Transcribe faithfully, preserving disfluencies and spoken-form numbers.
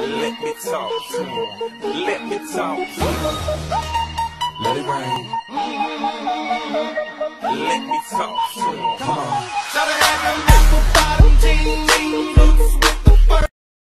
Let me talk to him. Let me talk to him. Let it rain. Let me talk to him. Come on.